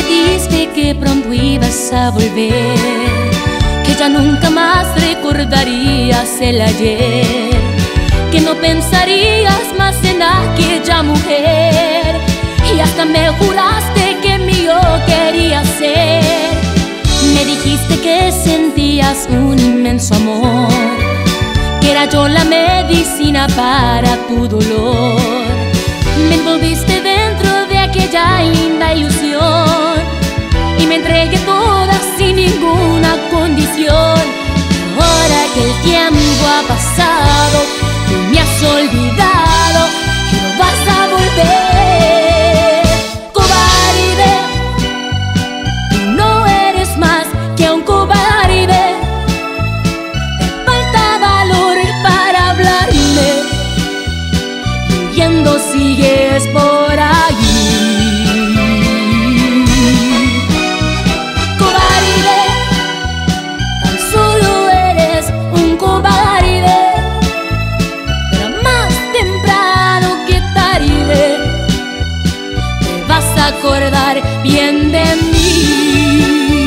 dijiste que pronto ibas a volver, que ya nunca más recordarías el ayer, que no pensarías más en aquella mujer, y hasta me juraste que mío querías ser. Me dijiste que sentías un inmenso amor, que era yo la medicina para tu dolor. Me envolviste dentro de aquella linda ilusión y me entregué toda sin ninguna condición. Ahora que el tiempo ha pasado, tú me has olvidado y no vas a volver. Cobarde, tú no eres más que un cobarde. Te falta valor para hablarme, huyendo sigues por allí. Cobarde, tan solo eres un cobarde, pero más temprano que tarde te vas a acordar bien de mí.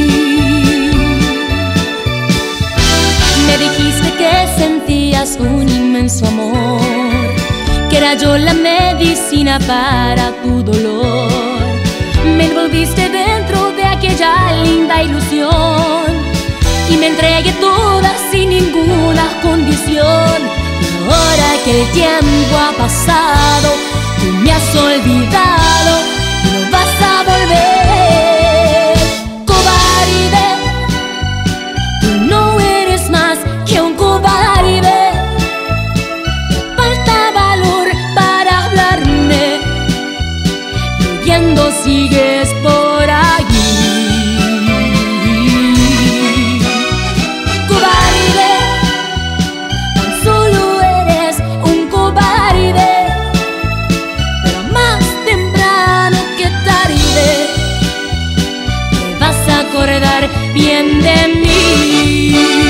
Me dijiste que sentías un inmenso amor, que era yo la medicina para tu dolor. Me envolviste dentro de aquella linda ilusión y me entregué toda sin ninguna condición. Pero ahora que el tiempo ha pasado, tú me has olvidado y no vas a volver. Cobarde, tú no eres más que un cobarde. Sigues por allí. Cobarde, tan solo eres un cobarde, pero más temprano que tarde te vas a acordar bien de mí.